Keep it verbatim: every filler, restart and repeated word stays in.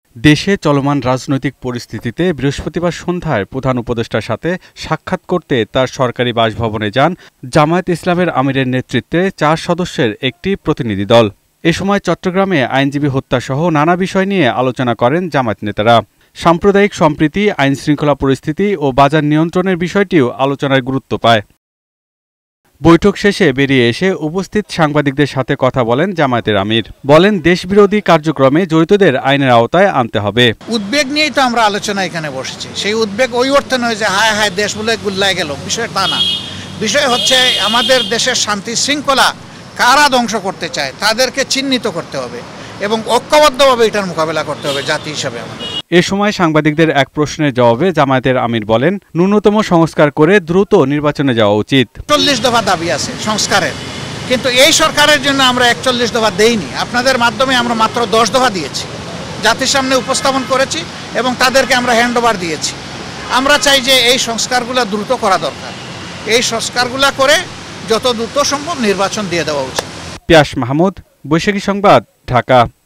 দেশে চলমান রাজনৈতিক পরিস্থিতিতে বৃহস্পতিবার সন্ধ্যায় প্রধান উপদেষ্টার সাথে সাক্ষাৎ করতে তার সরকারি বাসভবনে যান জামায়াত ইসলামের আমিরের নেতৃত্বে চার সদস্যের একটি প্রতিনিধি দল। এ সময় চট্টগ্রামে আইনজীবী হত্যাসহ নানা বিষয় নিয়ে আলোচনা করেন জামায়াত নেতারা। সাম্প্রদায়িক সম্প্রীতি, আইনশৃঙ্খলা পরিস্থিতি ও বাজার নিয়ন্ত্রণের বিষয়টিও আলোচনায় গুরুত্ব পায়। বৈঠক শেষে বেরিয়ে এসে উপস্থিত সাংবাদিকদের সাথে কথা বলেন জামায়াতের আমির। বলেন, দেশবিরোধী কার্যক্রমে জড়িতদের আইনের আওতায় আনতে হবে। উদ্বেগ নিয়েই তো আমরা আলোচনা এখানে বসেছি। সেই উদ্বেগ ওই অর্থে নয় যে হায় হায় দেশ বলে গুল্লায় গেল, বিষয় তা না। বিষয় হচ্ছে আমাদের দেশের শান্তি শৃঙ্খলা কারা ধ্বংস করতে চায় তাদেরকে চিহ্নিত করতে হবে এবং ঐক্যবদ্ধভাবে এটার মোকাবেলা করতে হবে জাতি হিসেবে আমাদের। এ সময় সাংবাদিকদের এক প্রশ্নের জবাবে জামায়াতের আমির বলেন, ন্যূনতম সংস্কার করে দ্রুত নির্বাচনে যাওয়া উচিত। চল্লিশ দফা দাবি আছে সংস্কারের, কিন্তু এই সরকারের জন্য আমরা একচল্লিশ দফা দেইনি। আপনাদের মাধ্যমে আমরা মাত্র দশ দফা দিয়েছি, জাতির সামনে উপস্থাপন করেছি এবং তাদেরকে আমরা হ্যান্ড ওভার দিয়েছি। আমরা চাই যে এই সংস্কারগুলো দ্রুত করা দরকার। এই সংস্কারগুলো করে যত দ্রুত সম্ভব নির্বাচন দিয়ে দেওয়া উচিত। পিয়াস মাহমুদ, বৈশাখী সংবাদ, ঢাকা।